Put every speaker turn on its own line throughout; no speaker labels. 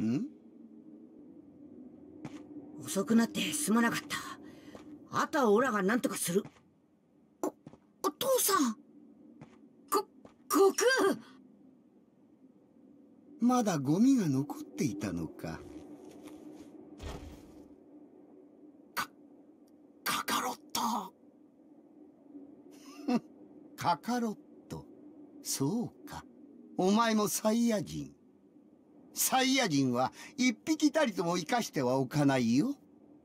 ん？
遅くなってすまなかった。あとはオラが何とかする。お父さん。悟空。
まだゴミが残っていたのか。
カカロット。
カカロット。そうか。お前もサイヤ人。サイヤ人は一匹たりとも生かしてはおかないよ。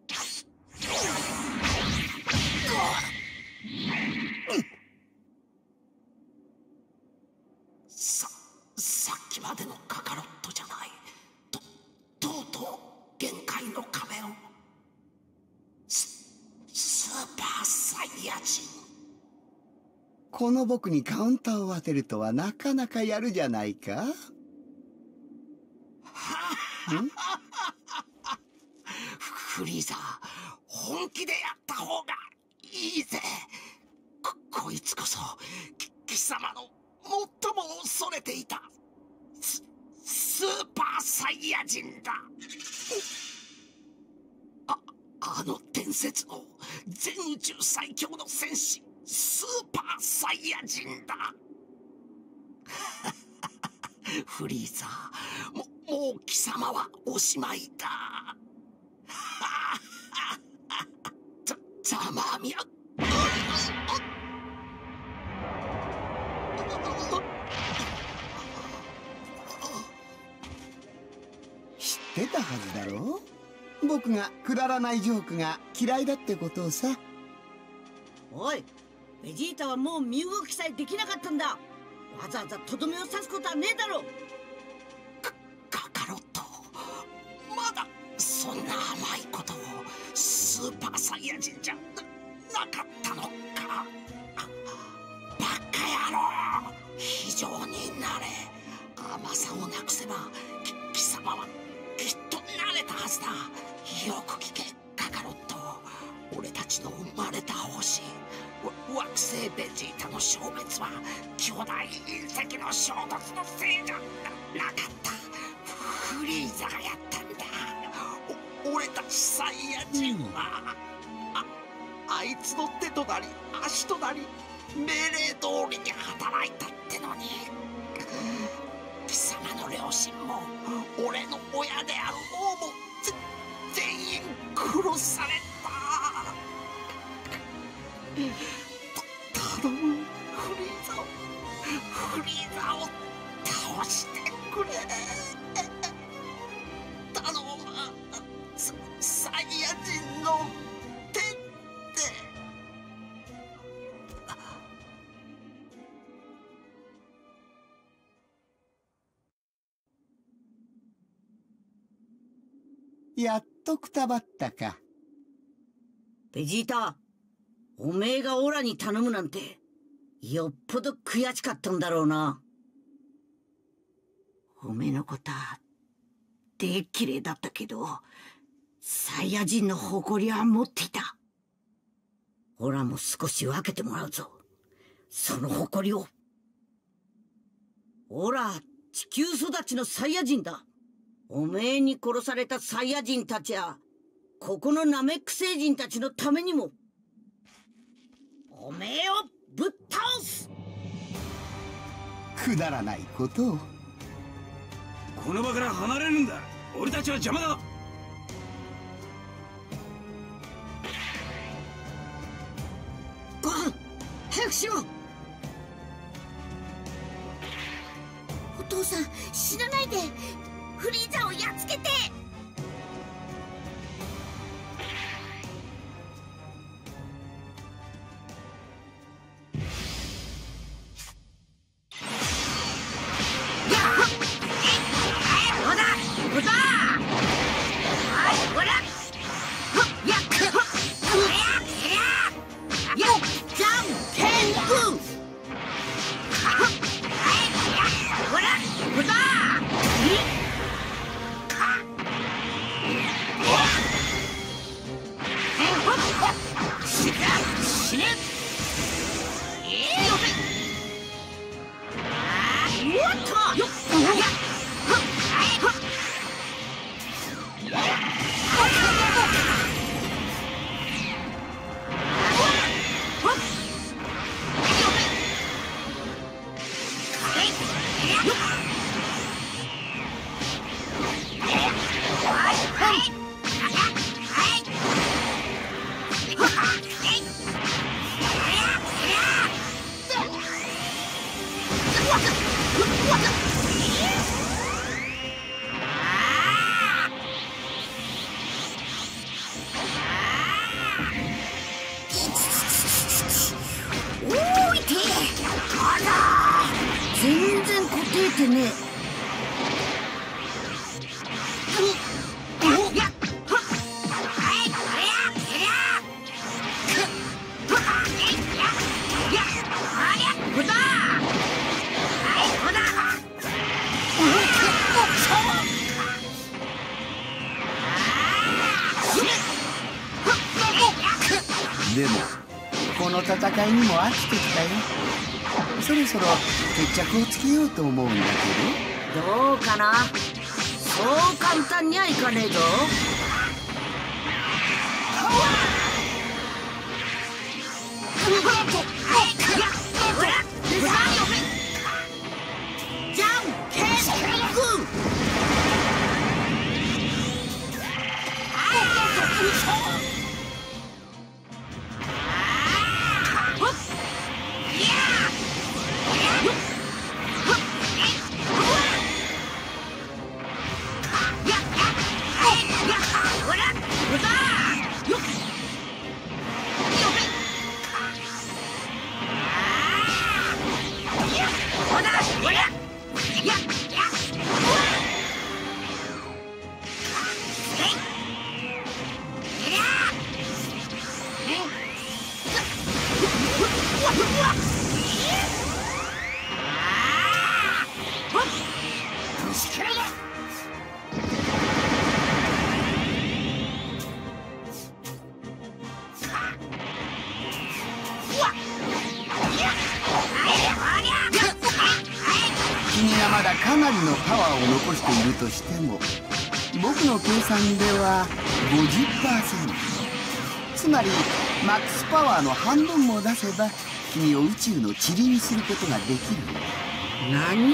さっきまでのカカロットじゃない。とうとう限界の壁を。スーパーサイヤ人。
この僕にカウンターを当てるとはなかなかやるじゃないか。
フリーザ、本気でやった方がいいぜ。こいつこそ貴様の最も恐れていたスーパーサイヤ人だ。あの伝説の全宇宙最強の戦士スーパーサイヤ人だ。フリーザ、もう貴様はおしまいだ。ざまあみや。
知ってたはずだろう。僕がくだらないジョークが嫌いだってことをさ。
おい、ベジータはもう身動きさえできなかったんだ。わざわざとどめを刺すことはねえだろ。
カカロット、まだそんな甘いことを。スーパーサイヤ人じゃなかったのか。バカ野郎、非常になれ。甘さをなくせば貴様はきっと慣れたはずだ。よく聞けカカロット。俺たちの生まれた星惑星ベジータの消滅は巨大隕石の衝突のせいじゃなかった。フリーザがやったんだ。俺たちサイヤ人は、あいつの手となり足となり命令通りに働いたってのに、貴様の両親も俺の親である王も全員殺された。頼む、フリーザを倒してくれ。頼む、サイヤ人の手って。
やっとくたばったか。
ベジータ、おめえがオラに頼むなんてよっぽど悔しかったんだろうな。おめえのことはでっきれいだったけど、サイヤ人の誇りは持っていた。オラも少し分けてもらうぞ、その誇りを。オラ地球育ちのサイヤ人だ。おめえに殺されたサイヤ人たちやここのナメック星人たちのためにもおめえをぶっ倒す。
くだらないことを。
この場から離れるんだ。俺たちは邪魔だ。
ご飯早くしろ。
お父さん死なないで。フリーザをやっつけて。
全然答えてねえ。
でもこの戦いにも飽きてきたよ。そろそろ決着をつけようと思うんだけ
どうかな。そう簡単にはいかねえぞ。じゃんけんグー。
君がまだかなりのパワーを残しているとしても、僕の計算では 50%。 つまりマックスパワーの半分も出せば君を宇宙の塵にすることができる。
何？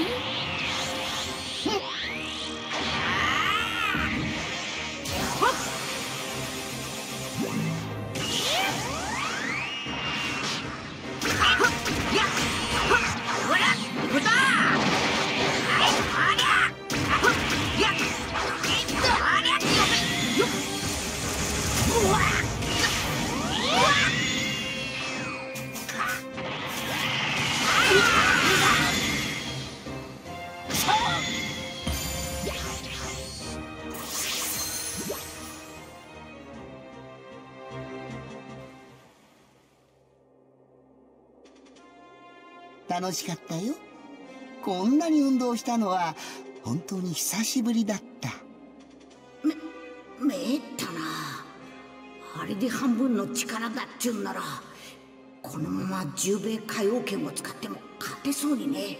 楽しかったよ。こんなに運動したのは本当に久しぶりだった。
めえったな。あれで半分の力だっちゅうんなら、このまま10米海王拳を使っても勝てそうにね。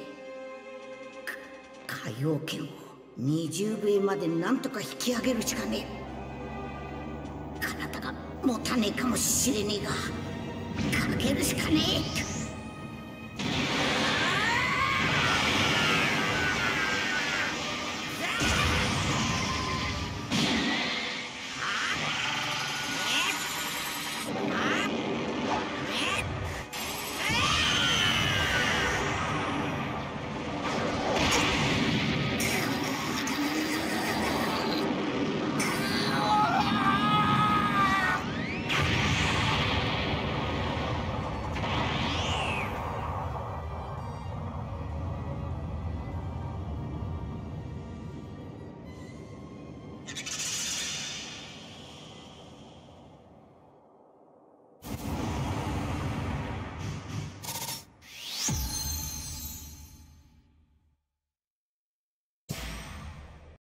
海王拳を20米までなんとか引き上げるしかねえ。体が持たねえかもしれねえが、かけるしかねえ。